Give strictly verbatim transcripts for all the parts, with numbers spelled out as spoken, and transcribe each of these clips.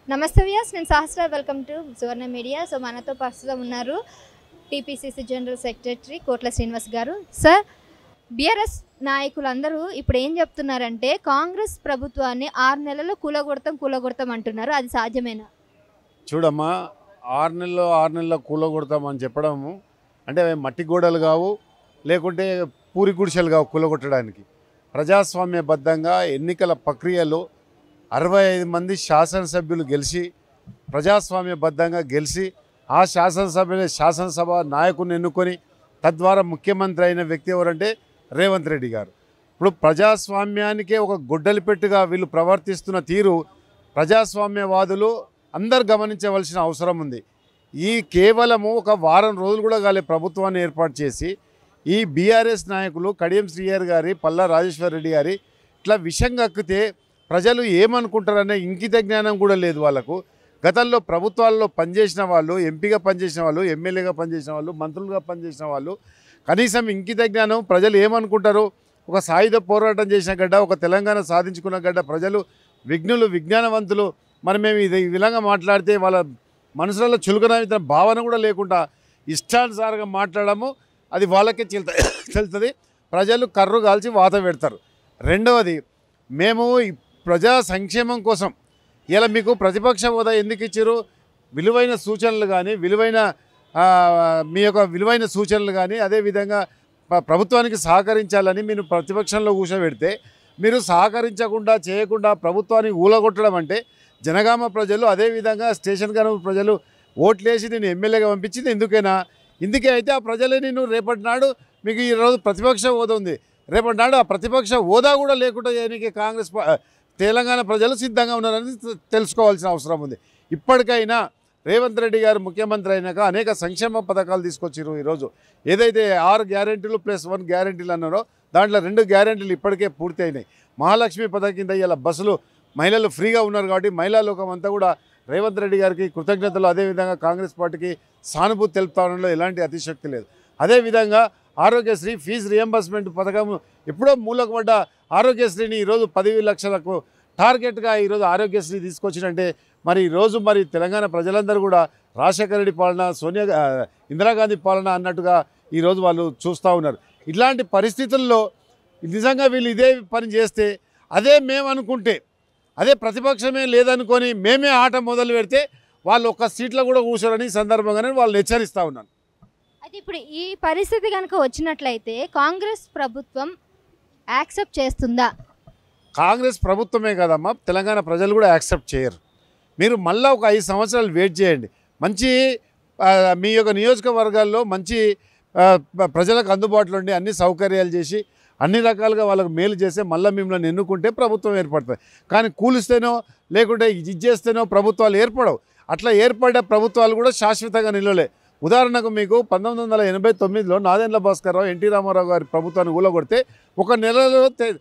నమస్తే వ్యాస్, నేను Sahasra. Welcome to Suvarna media. So మనతో ప్రస్తుతం ఉన్నారు టీపీసీసీ జనరల్ సెక్రటరీ కోట్ల శ్రీనివాస్ గారు. సార్, బీఆర్ఎస్ నాయకులందరూ ఇప్పుడు ఏం చెప్తున్నారంటే కాంగ్రెస్ ప్రభుత్వాన్ని ఆరు నెలల్లో కూలగొడతాం కూలగొడతాం అంటున్నారు. అది సాధ్యమేనా? చూడమ్మా, ఆరు నెలల్లో ఆరు నెలల్లో కూలగొడతామని చెప్పడము అంటే మట్టి గోడలు కావు, లేకుంటే పూరి గుడిసెలు కావు కూలగొట్టడానికి. ప్రజాస్వామ్యబద్ధంగా ఎన్నికల ప్రక్రియలో అరవై ఐదు మంది శాసనసభ్యులు గెలిచి ప్రజాస్వామ్యబద్ధంగా గెలిచి ఆ శాసనసభ శాసనసభ నాయకుని ఎన్నుకొని తద్వారా ముఖ్యమంత్రి అయిన వ్యక్తి ఎవరంటే రేవంత్ రెడ్డి గారు. ఇప్పుడు ప్రజాస్వామ్యానికే ఒక గొడ్డలిపెట్టుగా వీళ్ళు ప్రవర్తిస్తున్న తీరు ప్రజాస్వామ్యవాదులు అందరు గమనించవలసిన అవసరం ఉంది. ఈ కేవలము ఒక వారం రోజులు కూడా కాలే ప్రభుత్వాన్ని ఏర్పాటు చేసి ఈ బీఆర్ఎస్ నాయకులు కడియం శ్రీహర్ గారి, పల్లా రాజేశ్వర్ రెడ్డి గారి ఇట్లా విషం కక్కితే ప్రజలు ఏమనుకుంటారనే ఇంకిత జ్ఞానం కూడా లేదు వాళ్ళకు. గతంలో ప్రభుత్వాల్లో పనిచేసిన వాళ్ళు, ఎంపీగా పనిచేసిన వాళ్ళు, ఎమ్మెల్యేగా పనిచేసిన వాళ్ళు, మంత్రులుగా పనిచేసిన వాళ్ళు కనీసం ఇంకిత జ్ఞానం ప్రజలు ఏమనుకుంటారు. ఒక సాయుధ పోరాటం చేసిన గడ్డ, ఒక తెలంగాణ సాధించుకున్న గడ్డ ప్రజలు విఘ్నులు, విజ్ఞానవంతులు. మరి మేము ఇది ఈ విధంగా మాట్లాడితే వాళ్ళ మనసులలో చులకన భావన కూడా లేకుండా ఇష్టానుసారంగా మాట్లాడము, అది వాళ్ళకే చెల్త చెల్తుంది. ప్రజలు కర్రు కాల్చి వాత పెడతారు. రెండవది, మేము ప్రజా సంక్షేమం కోసం ఇలా మీకు ప్రతిపక్ష హోదా ఎందుకు ఇచ్చారు? విలువైన సూచనలు కానీ, విలువైన మీ యొక్క విలువైన సూచనలు కానీ, అదేవిధంగా ప్రభుత్వానికి సహకరించాలని మీరు ప్రతిపక్షంలో కూర్చోబెడితే మీరు సహకరించకుండా చేయకుండా ప్రభుత్వాన్ని ఊలగొట్టడం అంటే జనగామ ప్రజలు, అదేవిధంగా స్టేషన్ గనూరు ప్రజలు ఓట్లేసి నేను ఎమ్మెల్యేగా పంపించింది ఎందుకైనా? ఇందుకే అయితే ఆ ప్రజలే నేను రేపటి నాడు మీకు ఈరోజు ప్రతిపక్ష హోదా ఉంది, రేపటి నాడు ఆ ప్రతిపక్ష హోదా కూడా లేకుండా చేయడానికి కాంగ్రెస్ తెలంగాణ ప్రజలు సిద్ధంగా ఉన్నారని తెలుసుకోవాల్సిన అవసరం ఉంది. ఇప్పటికైనా రేవంత్ రెడ్డి గారు ముఖ్యమంత్రి అయినాక అనేక సంక్షేమ పథకాలు తీసుకొచ్చారు. ఈరోజు ఏదైతే ఆరు గ్యారెంటీలు ప్లస్ వన్ గ్యారెంటీలు అన్నారో దాంట్లో రెండు గ్యారెంటీలు ఇప్పటికే పూర్తి అయినాయి. మహాలక్ష్మి పథకం కింద ఇలా బస్సులు మహిళలు ఫ్రీగా ఉన్నారు కాబట్టి మహిళా లోకం అంతా కూడా రేవంత్ రెడ్డి గారికి కృతజ్ఞతలు, అదేవిధంగా కాంగ్రెస్ పార్టీకి సానుభూతి తెలుపుతానలో ఎలాంటి అతిశక్తి లేదు. అదేవిధంగా ఆరోగ్యశ్రీ ఫీజు రియంబర్స్మెంట్ పథకం ఎప్పుడో మూలకు పడ్డ ఆరోగ్యశ్రీని ఈరోజు పది లక్షలకు టార్గెట్గా ఈరోజు ఆరోగ్యశ్రీ తీసుకొచ్చినంటే మరి ఈరోజు మరి తెలంగాణ ప్రజలందరూ కూడా రాజశేఖర రెడ్డి పాలన, సోనియా ఇందిరాగాంధీ పాలన అన్నట్టుగా ఈరోజు వాళ్ళు చూస్తూ ఉన్నారు. ఇట్లాంటి పరిస్థితుల్లో నిజంగా వీళ్ళు ఇదే పని చేస్తే, అదే మేము అనుకుంటే, అదే ప్రతిపక్షమే లేదనుకొని మేమే ఆట మొదలు పెడితే వాళ్ళు ఒక్క సీట్లో కూడా కూర్చోరని సందర్భంగానే వాళ్ళని హెచ్చరిస్తూ ఉన్నాను. అయితే ఇప్పుడు ఈ పరిస్థితి కనుక వచ్చినట్లయితే కాంగ్రెస్ ప్రభుత్వం యాక్సెప్ట్ చేస్తుందా? కాంగ్రెస్ ప్రభుత్వమే కదమ్మా, తెలంగాణ ప్రజలు కూడా యాక్సెప్ట్ చేయరు. మీరు మళ్ళీ ఒక ఐదు సంవత్సరాలు వెయిట్ చేయండి. మంచి మీ యొక్క నియోజకవర్గాల్లో మంచి ప్రజలకు అందుబాటులో ఉండి అన్ని సౌకర్యాలు చేసి అన్ని రకాలుగా వాళ్ళకు మేలు చేస్తే మళ్ళీ మిమ్మల్ని ఎన్నుకుంటే ప్రభుత్వం ఏర్పడుతుంది. కానీ కూలిస్తేనో లేకుంటే ఇది చేస్తేనో ప్రభుత్వాలు ఏర్పడవు. అట్లా ఏర్పడే ప్రభుత్వాలు కూడా శాశ్వతంగా నిలవలే. ఉదాహరణకు మీకు పంతొమ్మిది వందల ఎనభై తొమ్మిదిలో నాదెండ్ల భాస్కర్రావు, ఎన్టీ రామారావు గారి ప్రభుత్వాన్ని ఊలగొడితే ఒక నెలలో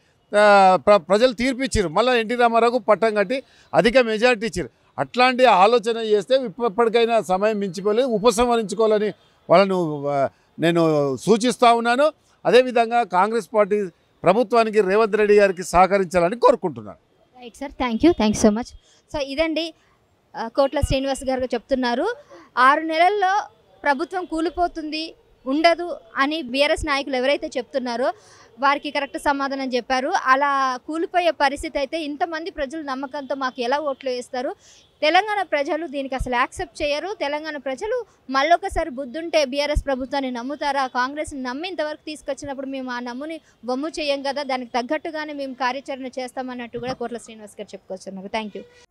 ప్రజలు తీర్పిచ్చారు. మళ్ళీ ఎన్టీ రామారావుకు పట్టం కట్టి అధిక మెజార్టీ ఇచ్చారు. అట్లాంటి ఆలోచన చేస్తే ఇప్పటికైనా సమయం మించిపోలేదు, ఉపసంహరించుకోవాలని వాళ్ళను నేను సూచిస్తూ ఉన్నాను. అదేవిధంగా కాంగ్రెస్ పార్టీ ప్రభుత్వానికి రేవంత్ రెడ్డి గారికి సహకరించాలని కోరుకుంటున్నాను. Right sir, thank you thank you so much. So ఇదండి కోట్ల శ్రీనివాస్ గారు చెప్తున్నారు. ఆరు నెలల్లో ప్రభుత్వం కూలిపోతుంది, ఉండదు అని బీఆర్ఎస్ నాయకులు ఎవరైతే చెప్తున్నారో వారికి కరెక్ట్ సమాధానం చెప్పారు. అలా కూలిపోయే పరిస్థితి అయితే ఇంతమంది ప్రజలు నమ్మకంతో మాకు ఎలా ఓట్లు వేస్తారు? తెలంగాణ ప్రజలు దీనికి అసలు యాక్సెప్ట్ చేయరు. తెలంగాణ ప్రజలు మళ్ళొకసారి బుద్ధుంటే బీఆర్ఎస్ ప్రభుత్వాన్ని నమ్ముతారా? కాంగ్రెస్ని నమ్మి ఇంతవరకు తీసుకొచ్చినప్పుడు మేము ఆ నమ్ముని బొమ్ము చేయం కదా, దానికి తగ్గట్టుగానే మేము కార్యాచరణ చేస్తామన్నట్టు కూడా కోట్ల శ్రీనివాస్ గారు చెప్పుకొస్తున్నారు. Thank you.